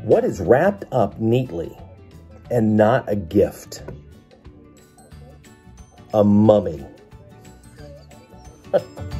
What is wrapped up neatly and not a gift? A mummy.